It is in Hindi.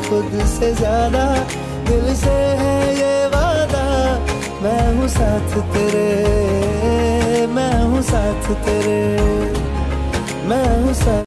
खुद से ज्यादा, दिल से है ये वादा, मैं हूँ साथ तेरे, मैं हूँ साथ तेरे, मैं हूँ साथ।